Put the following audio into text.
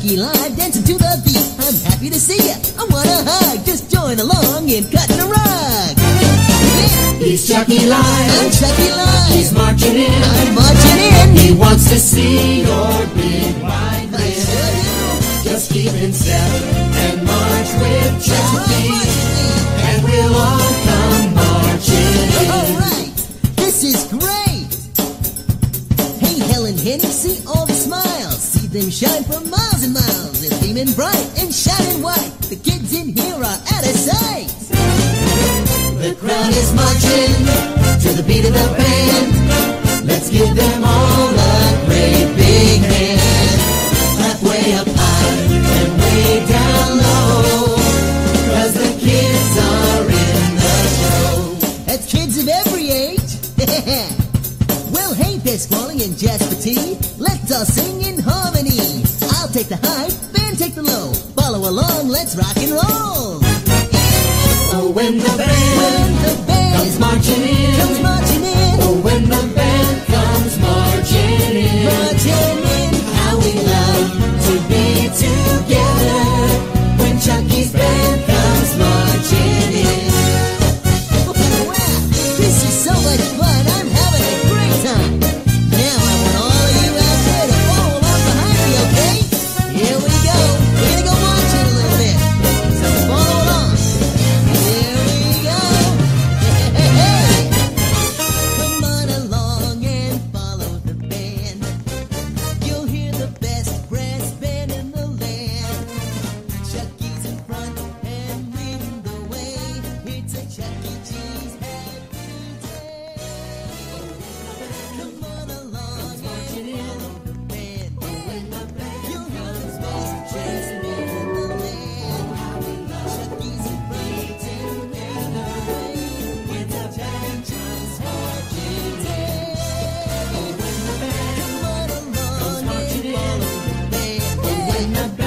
Chucky live, dancing to the beat. I'm happy to see ya. I want a hug. Just join along in cutting a rug. Yeah. He's Chucky live. I'm Chucky live. He's marching in. I'm marching in. He wants to see your big white I sure do. Just keep in step and march with Chucky, Right, and we'll all come marching in. all right. This is great. Hey, Helen, Henny, see all the smiles. See them shine for miles and miles. They're beaming bright and shining white. The kids in here are out of sight. The crowd is marching to the beat of the band. Let's give them all a great big hand. Clap way up high and way down low, 'cause the kids are in the show. That's kids of every age. Well, hey there, Squally and Jasper T. Let's all sing in harmony. I'll take the high, Ben take the low. Follow along, let's rock and roll. Oh, when the band comes marching in. Comes marching in. Oh, when the band comes marching in. Marching in. How we love to be together when Chucky's band comes marching in. Wow, this is so much fun. I'm having a great time. Now I want all of you out there to follow along behind me, okay? Here we go. We're gonna go marching a little bit. So follow along. Here we go. Hey. Come on along and follow the band. You'll hear the best brass band in the land. Chucky's in front and leading the way. It's a Chuck E. Cheese happy day. Come on along and follow the band. You'll hear the best brass band in the land. Chucky's in front and leading the way. It's a Chuck E. Cheese happy day. Come on along and follow the band.